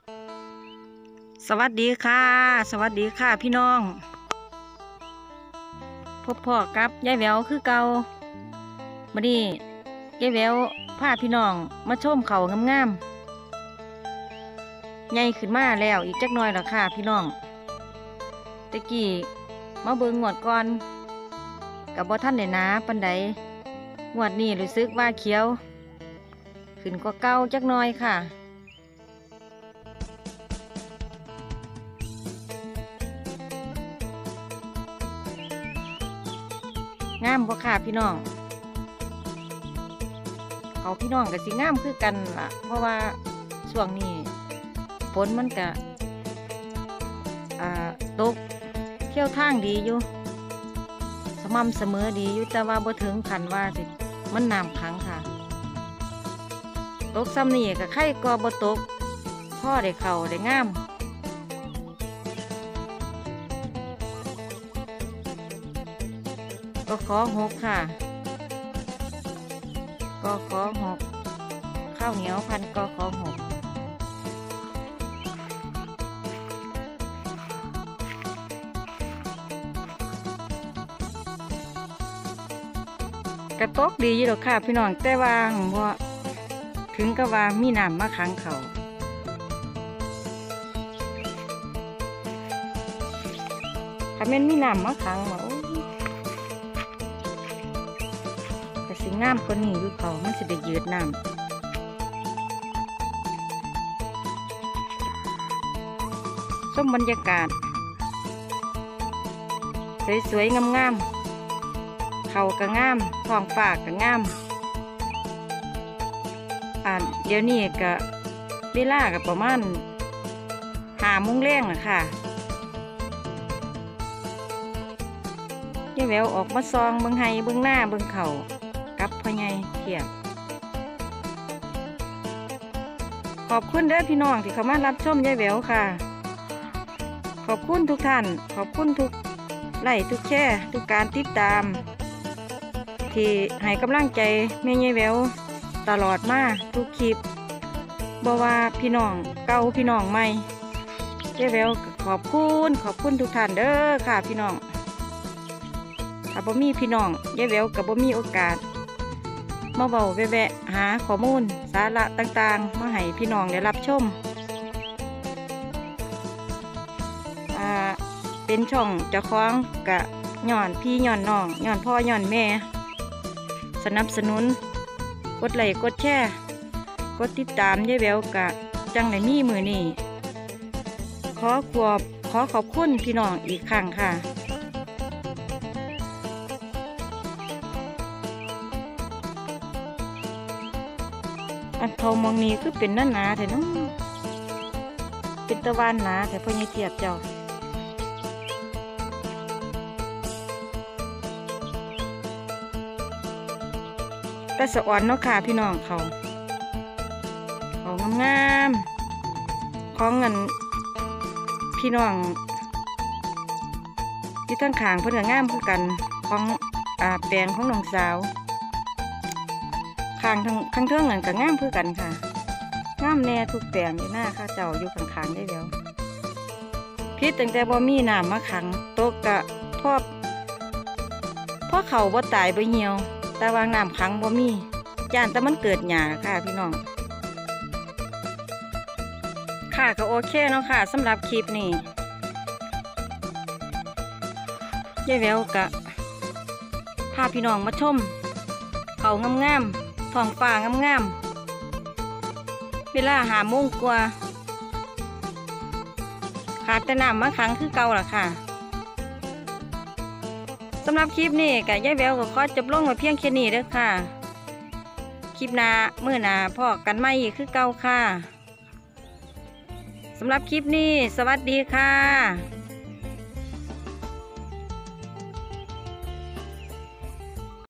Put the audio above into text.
สวัสดีค่ะ สวัสดีค่ะพี่น้อง พบพ่อกับยายแหววคือเก่าบัดนี้ยายแหววพาพี่น้องมาชมเขางามๆใหญ่ขึ้นมาแล้วอีกจักหน่อยแล้วค่ะพี่น้องตะกี้มาเบิ่งงวดก่อนกับบ่ทันได้หนาปานใดงวดนี้รู้สึกว่าเขียวขึ้นกว่าเก่าจักหน่อยค่ะงามบ่ค่ะพี่น้องเขาพี่น้องกับสิงามคือกันล่ะเพราะว่าช่วงนี้ฝนมันก็ตกเที่ยวทางดีอยู่สม่ำเสมอดีอยู่แต่ว่าบ่ถึงขั้นว่าสิมันน้ำขังค่ะตกซ้ำนี่ก็ไข่ก็บ่ตกพ่อได้เข่าได้งามก็ขอ6ค่ะก็ขอ6ข้าวเหนียวพันก็ขอ6กระตกดีอยู่ดอกค่ะพี่น้องแต่ว่าบ่ถึงกับว่ามีน้ำมาขังเขาถ้าแม่นมีน้ำมาขังมาแต่สิ่งงามกว่านี้อยู่เขามันสิได้ยืดน้ำส้มบรรยากาศสวยๆงามๆเขาก็งามท้องฟ้าก็งามเดี๋ยวนี้ก็เวลาก็ประมาณ5 โมงแรงอะค่ะยายแหววออกมาซองเบิ่งไห้เบิ่งหน้าเบิ่งเขากับพ่อใหญ่เทียบขอบคุณเด้อพี่น้องที่เข้ามารับชมยายแหววค่ะขอบคุณทุกท่านขอบคุณทุกไลค์ทุกแชร์ทุกการติดตามที่ให้กำลังใจแม่ยายแหววตลอดมาทุกคลิปบ่ว่าพี่น้องเก่าพี่น้องใหม่ยายแหววขอบคุณทุกท่านเด้อค่ะพี่น้องถ้าบ่มีพี่น้องยายแหววกับบ่มีโอกาสมาเว้าแวะหาข้อมูลสาระต่างๆมาให้พี่น้องได้รับชมเป็นช่องเจ้าของกะย้อนพี่ย้อนน้องย้อนพ่อย้อนแม่สนับสนุนกดไลค์กดแชร์กดติดตามยายแหววกะจังไหนมีมือนี่ขอขอบคุณพี่น้องอีกครั้งค่ะอันเขามองนี้คือเป็นหนาแต่น้องเป็นตะวันหนาแต่พ่อใหญ่เทียบเจ้าแต่สะอ่อนเนาะค่ะพี่น้องเขางามๆของเงินพี่น้องที่ทั้งขางเพื่อนงามคือกันของแปลงของน้องสาวขางทั้งเทิงเงินกับงามคือกันค่ะงามแน่ทุกแปลงอยู่หน้าข้าเจ้าอยู่ขางได้แล้วพิษตั้งแต่บ่มีน้ำมาขังโต๊ะกะพ่อเขาบ่ตายบ่เหี่ยวแต่วางน้ำขังบ่มีจานแต่มันเกิดหยาค่ะพี่น้องค่ะก็โอเคเนาะค่ะสำหรับคลิปนี้ยายแหววกะพาพี่น้องมาชมเขางามๆท้องฟ้างามๆเวลา5 โมงกว่าขาดแต่น้ำมาขังคือเก่าล่ะค่ะสำหรับคลิปนี้กะยายแหววก็ขอจบลงไว้เพียงแค่นี้เด้อค่ะคลิปหน้ามื้อหน้าพ่อกันใหม่อีกคือเก่าค่ะสำหรับคลิปนี้สวัสดีค่ะ